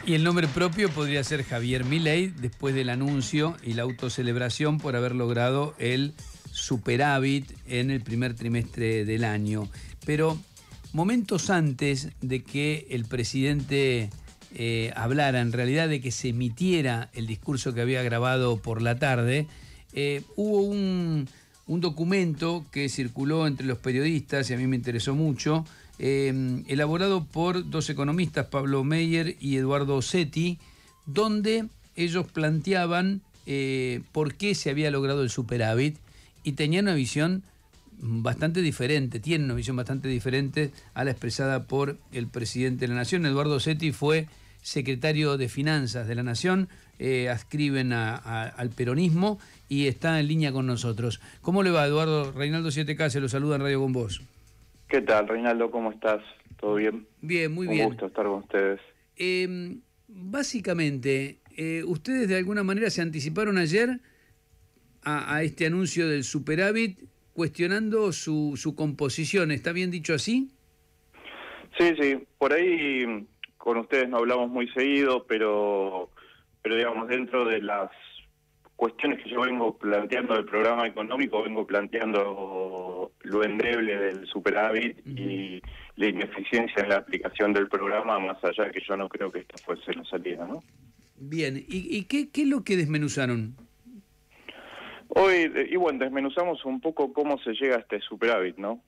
Y el nombre propio podría ser Javier Milei, después del anuncio y la autocelebración por haber logrado el superávit en el primer trimestre del año. Pero momentos antes de que el presidente hablara, en realidad de que se emitiera el discurso que había grabado por la tarde, hubo un documento que circuló entre los periodistas y a mí me interesó mucho, elaborado por dos economistas, Pablo Meyer y Eduardo Setti, donde ellos planteaban por qué se había logrado el superávit y tenían una visión bastante diferente, tienen una visión bastante diferente a la expresada por el presidente de la Nación. Eduardo Setti fue secretario de Finanzas de la Nación, adscriben al peronismo y está en línea con nosotros. ¿Cómo le va, Eduardo? Reinaldo 7K se lo saluda en Radio con vos. ¿Qué tal, Reinaldo? ¿Cómo estás? ¿Todo bien? Bien, muy bien. Un gusto estar con ustedes. Básicamente, ustedes de alguna manera se anticiparon ayer a este anuncio del superávit, cuestionando su composición. ¿Está bien dicho así? Sí, por ahí con ustedes no hablamos muy seguido, pero digamos, dentro de las cuestiones que yo vengo planteando del programa económico, vengo planteando lo endeble del superávit y la ineficiencia en la aplicación del programa, más allá de que yo no creo que esta fuese la salida, ¿no? Bien, ¿y qué es lo que desmenuzaron? Hoy, desmenuzamos un poco cómo se llega a este superávit, ¿no?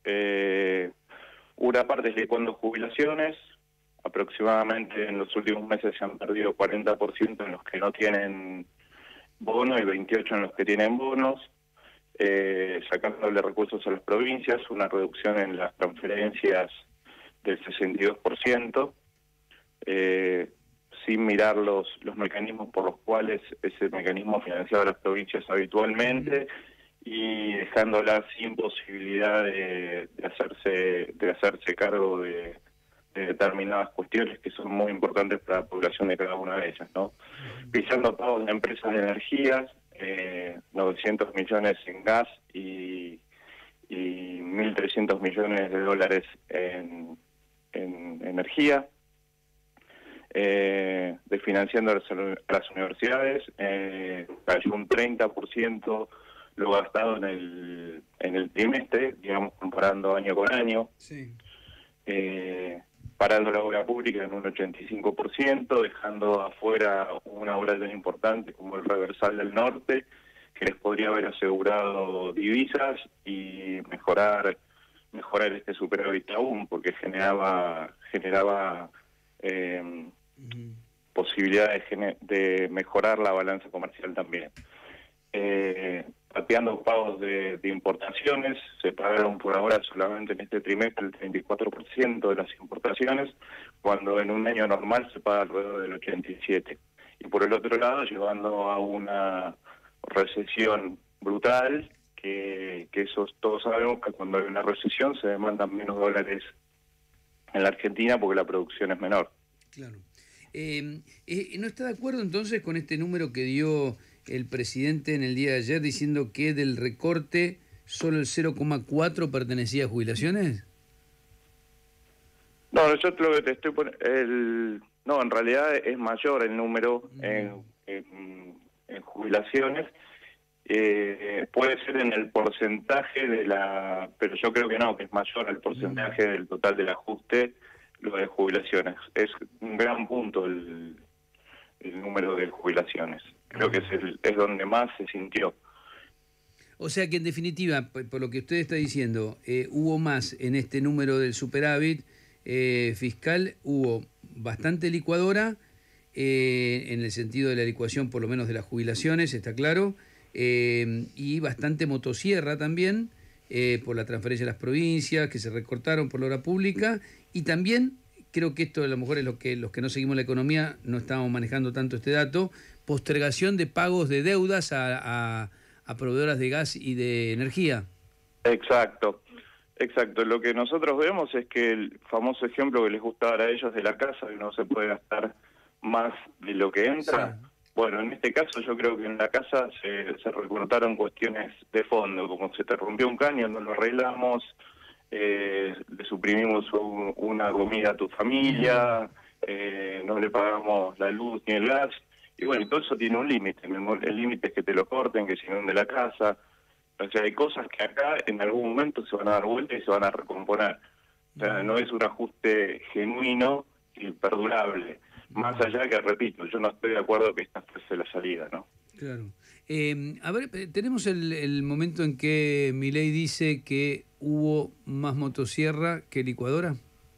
Una parte es licuando jubilaciones, aproximadamente en los últimos meses se han perdido 40% en los que no tienen bono y 28% en los que tienen bonos, sacándole recursos a las provincias, una reducción en las transferencias del 62%, sin mirar los mecanismos por los cuales ese mecanismo financiaba a las provincias habitualmente y dejándolas sin posibilidad de hacerse cargo de determinadas cuestiones que son muy importantes para la población de cada una de ellas, ¿no? Pisando pagos de empresas de energías, 900 millones en gas y 1.300 millones de dólares en energía, desfinanciando a las universidades, cayó un 30% lo gastado en el trimestre, digamos, comparando año con año. Sí. Parando la obra pública en un 85%, dejando afuera una obra tan importante como el Reversal del Norte, que les podría haber asegurado divisas y mejorar este superávit aún, porque generaba posibilidades de mejorar la balanza comercial también. Pateando pagos de importaciones, se pagaron por ahora solamente en este trimestre el 34% de las importaciones, cuando en un año normal se paga alrededor del 87%. Y por el otro lado, llevando a una recesión brutal, que eso todos sabemos que cuando hay una recesión se demandan menos dólares en la Argentina porque la producción es menor. Claro. ¿No está de acuerdo entonces con este número que dio el presidente en el día de ayer diciendo que del recorte solo el 0,4 pertenecía a jubilaciones? No, yo lo que te estoy poniendo... No, en realidad es mayor el número en jubilaciones. Puede ser en el porcentaje pero yo creo que no, que es mayor el porcentaje del total del ajuste, lo de jubilaciones. Es un gran punto el número de jubilaciones. Creo que es donde más se sintió. O sea que en definitiva, por lo que usted está diciendo, hubo más en este número del superávit fiscal, hubo bastante licuadora, en el sentido de la licuación por lo menos de las jubilaciones, está claro, y bastante motosierra también, por la transferencia a las provincias, que se recortaron por la obra pública, y también, creo que esto a lo mejor es los que no seguimos la economía, no estábamos manejando tanto este dato, postergación de pagos de deudas a proveedoras de gas y de energía. Exacto. Lo que nosotros vemos es que el famoso ejemplo que les gusta dar a ellos de la casa, que no se puede gastar más de lo que entra. Sí. Bueno, en este caso yo creo que en la casa se recortaron cuestiones de fondo, como se te rompió un caño, no lo arreglamos, le suprimimos una comida a tu familia, no le pagamos la luz ni el gas, y bueno, todo eso tiene un límite. El límite es que te lo corten, que se inunde la casa. O sea, hay cosas que acá en algún momento se van a dar vuelta y se van a recomponer. O sea, no es un ajuste genuino y perdurable. Más allá que, repito, yo no estoy de acuerdo que esta fuese la salida, ¿no? Claro. A ver, tenemos el momento en que Milei dice que hubo más motosierra que licuadora.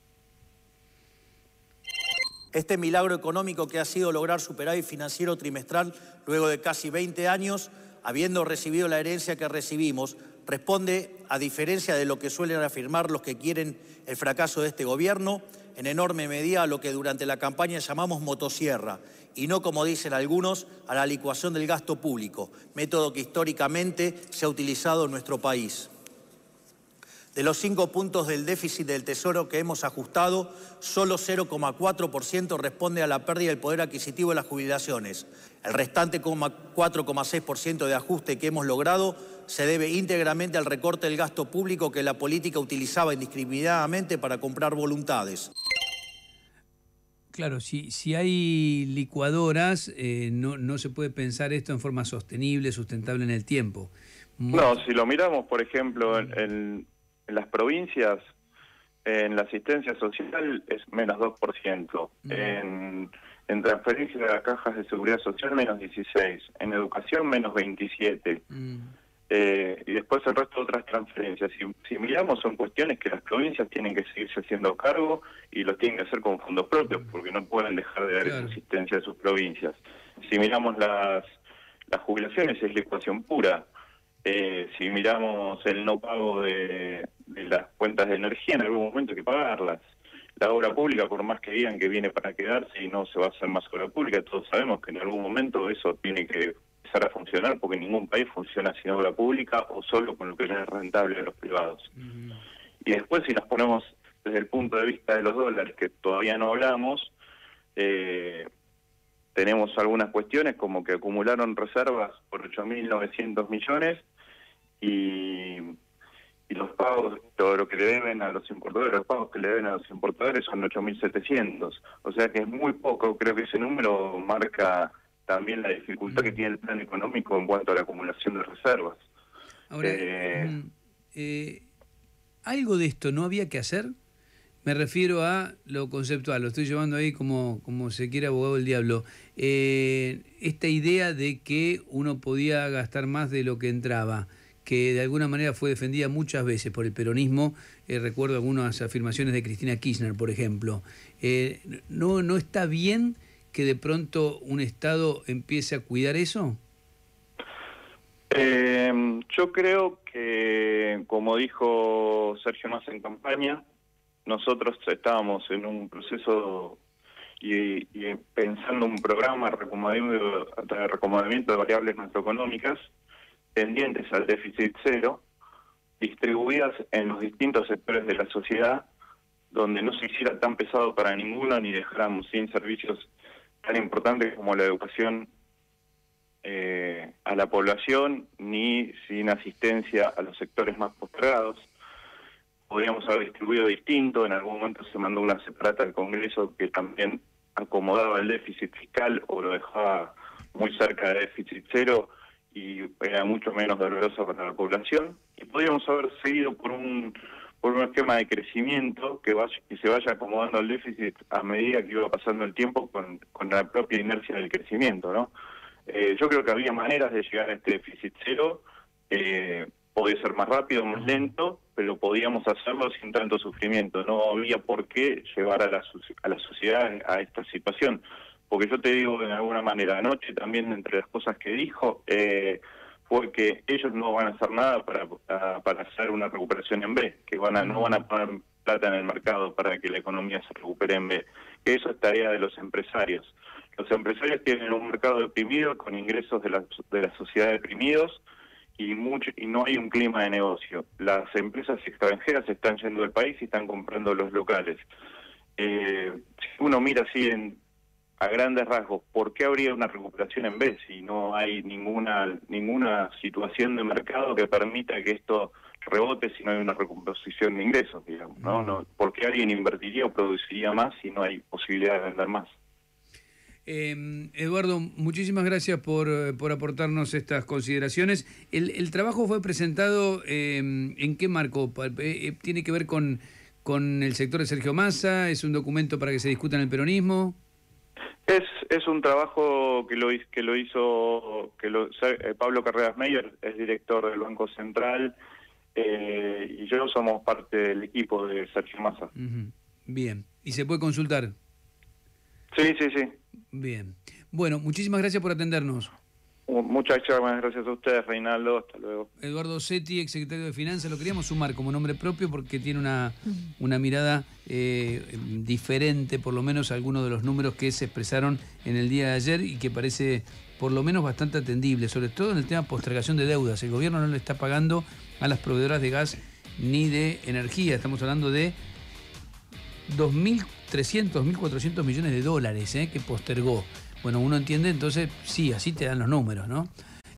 Este milagro económico que ha sido lograr superávit financiero trimestral luego de casi 20 años, habiendo recibido la herencia que recibimos, responde, a diferencia de lo que suelen afirmar los que quieren el fracaso de este gobierno, en enorme medida a lo que durante la campaña llamamos motosierra, y no, como dicen algunos, a la licuación del gasto público, método que históricamente se ha utilizado en nuestro país. De los 5 puntos del déficit del Tesoro que hemos ajustado, solo 0,4% responde a la pérdida del poder adquisitivo de las jubilaciones. El restante 4,6% de ajuste que hemos logrado se debe íntegramente al recorte del gasto público que la política utilizaba indiscriminadamente para comprar voluntades. Claro, si hay licuadoras, no se puede pensar esto en forma sostenible, sustentable en el tiempo. No, si lo miramos, por ejemplo, en las provincias, en la asistencia social es menos 2%, en transferencia de las cajas de seguridad social menos 16%, en educación menos 27%, y después el resto de otras transferencias. Si miramos, son cuestiones que las provincias tienen que seguirse haciendo cargo y lo tienen que hacer con fondos propios, porque no pueden dejar de dar esa asistencia a sus provincias. Si miramos las jubilaciones, es licuación pura. Si miramos el no pago de las cuentas de energía, en algún momento hay que pagarlas. La obra pública, por más que digan que viene para quedarse y no se va a hacer más obra pública, todos sabemos que en algún momento eso tiene que empezar a funcionar, porque ningún país funciona sin obra pública o solo con lo que es rentable a los privados. Y después, si nos ponemos desde el punto de vista de los dólares, que todavía no hablamos, tenemos algunas cuestiones como que acumularon reservas por 8.900 millones y los pagos, todo lo que le deben a los importadores, los pagos que le deben a los importadores son 8.700. O sea que es muy poco. Creo que ese número marca también la dificultad que tiene el plan económico en cuanto a la acumulación de reservas. Ahora, ¿algo de esto no había que hacer? Me refiero a lo conceptual, lo estoy llevando ahí como se quiere abogado del diablo. Esta idea de que uno podía gastar más de lo que entraba, que de alguna manera fue defendida muchas veces por el peronismo. Recuerdo algunas afirmaciones de Cristina Kirchner, por ejemplo. ¿No está bien que de pronto un Estado empiece a cuidar eso? Yo creo que, como dijo Sergio Massa en campaña, nosotros estábamos en un proceso y pensando un programa de reacomodamiento de variables macroeconómicas tendientes al déficit cero, distribuidas en los distintos sectores de la sociedad, donde no se hiciera tan pesado para ninguno ni dejáramos sin servicios tan importantes como la educación a la población, ni sin asistencia a los sectores más postergados. Podríamos haber distribuido distinto. En algún momento se mandó una separata al Congreso que también acomodaba el déficit fiscal o lo dejaba muy cerca de déficit cero y era mucho menos doloroso para la población. Y podríamos haber seguido por un esquema de crecimiento que se vaya acomodando el déficit a medida que iba pasando el tiempo con la propia inercia del crecimiento, ¿no? Yo creo que había maneras de llegar a este déficit cero. Podía ser más rápido, más lento, pero podíamos hacerlo sin tanto sufrimiento. No había por qué llevar a la sociedad a esta situación. Porque yo te digo, de alguna manera, anoche también entre las cosas que dijo, fue que ellos no van a hacer nada para hacer una recuperación en B, que no van a poner plata en el mercado para que la economía se recupere en B, que eso es tarea de los empresarios. Los empresarios tienen un mercado deprimido con ingresos de la sociedad deprimidos, y no hay un clima de negocio. Las empresas extranjeras están yendo del país y están comprando los locales. Si uno mira así a grandes rasgos, ¿por qué habría una recuperación en B si no hay ninguna situación de mercado que permita que esto rebote si no hay una recomposición de ingresos, digamos, ¿no? ¿Por qué alguien invertiría o produciría más si no hay posibilidad de vender más? Eduardo, muchísimas gracias por aportarnos estas consideraciones. ¿El trabajo fue presentado en qué marco? ¿Tiene que ver con el sector de Sergio Massa? ¿Es un documento para que se discuta en el peronismo? Es un trabajo que lo hizo Pablo Carreras Meyer, es director del Banco Central, y yo somos parte del equipo de Sergio Massa. Bien, ¿y se puede consultar? Sí. Bien. Bueno, muchísimas gracias por atendernos. Muchas gracias a ustedes, Reinaldo. Hasta luego. Eduardo Setti, exsecretario de Finanzas, lo queríamos sumar como nombre propio porque tiene una mirada diferente, por lo menos a algunos de los números que se expresaron en el día de ayer y que parece por lo menos bastante atendible, sobre todo en el tema postergación de deudas. El gobierno no le está pagando a las proveedoras de gas ni de energía. Estamos hablando de 2.300, 2.400 millones de dólares que postergó. Bueno, uno entiende, entonces, sí, así te dan los números, ¿no?